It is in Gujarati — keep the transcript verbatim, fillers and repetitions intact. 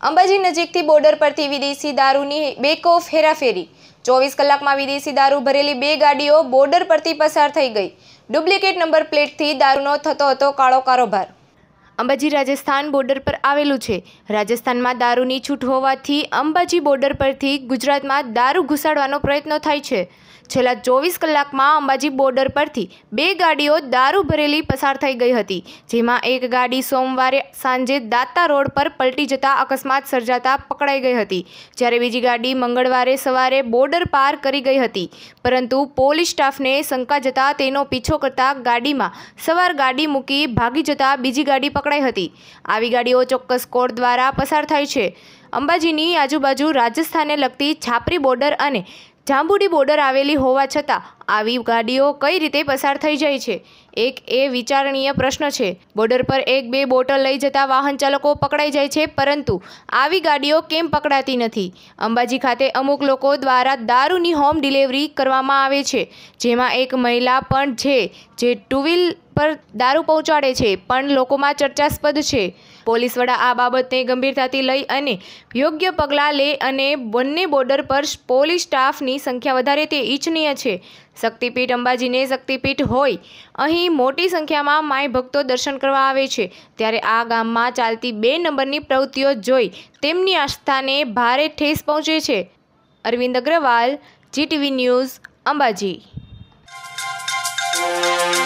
અંબાજી નજીકથી બોર્ડર પરથી વિદેશી દારૂની બેકઓફ હેરાફેરી। ચોવીસ કલાકમાં વિદેશી દારૂ ભરેલી બે ગાડીઓ બોર્ડર પરથી પસાર થઈ ગઈ। ડુપ્લિકેટ નંબર પ્લેટથી દારૂનો થતો હતો કાળો કારોબાર। અંબાજી રાજસ્થાન બોર્ડર પર આવેલું છે। રાજસ્થાનમાં દારૂની છૂટ હોવાથી અંબાજી બોર્ડર પરથી ગુજરાતમાં દારૂ ઘુસાડવાનો પ્રયત્ન થાય છે। છેલ્લા ચોવીસ કલાકમાં અંબાજી બોર્ડર પરથી બે ગાડીઓ દારૂ ભરેલી પસાર થઈ ગઈ હતી, જેમાં એક ગાડી સોમવારે સાંજે દાતા રોડ પર પલટી જતા અકસ્માત સર્જાતા પકડાઈ ગઈ હતી, જ્યારે બીજી ગાડી મંગળવારે સવારે બોર્ડર પાર કરી ગઈ હતી, પરંતુ પોલીસ સ્ટાફને શંકા જતા તેનો પીછો કરતા ગાડીમાં સવાર ગાડી મૂકી ભાગી જતા બીજી ગાડી પકડાઈ હતી। આવી ગાડીઓ ચોક્કસ કોડ દ્વારા પસાર થાય છે। અંબાજીની આજુબાજુ રાજસ્થાનને લગતી છાપરી બોર્ડર અને જાંબુડી બોર્ડર આવેલી હોવા છતાં આવી ગાડીઓ કઈ રીતે પસાર થઈ જાય છે, એક એ વિચારણીય પ્રશ્ન છે। બોર્ડર પર એક બે બોટલ લઈ જતા વાહન ચાલકો પકડાઈ જાય છે, પરંતુ આવી ગાડીઓ કેમ પકડાતી નથી? અંબાજી ખાતે અમુક લોકો દ્વારા દારૂની હોમ ડિલિવરી કરવામાં આવે છે, જેમાં એક મહિલા પણ છે જે ટુ વ્હીલ પર દારૂ પહોંચાડે છે, પણ લોકોમાં ચર્ચાસ્પદ છે। પોલીસ વડા આ બાબતને ગંભીરતાથી લઈ અને યોગ્ય પગલાં લે અને બંને બોર્ડર પર પોલીસ સ્ટાફની સંખ્યા વધારે તે ઇચ્છનીય છે। શક્તિપીઠ અંબાજીને શક્તિપીઠ હોય, અહીં મોટી સંખ્યામાં માય ભક્તો દર્શન કરવા આવે છે, ત્યારે આ ગામમાં ચાલતી બે નંબરની પ્રવૃત્તિઓ જોઈ તેમની આસ્થાને ભારે ઠેસ પહોંચે છે। Arvind Agrawal, Zee TV news, Ambaji.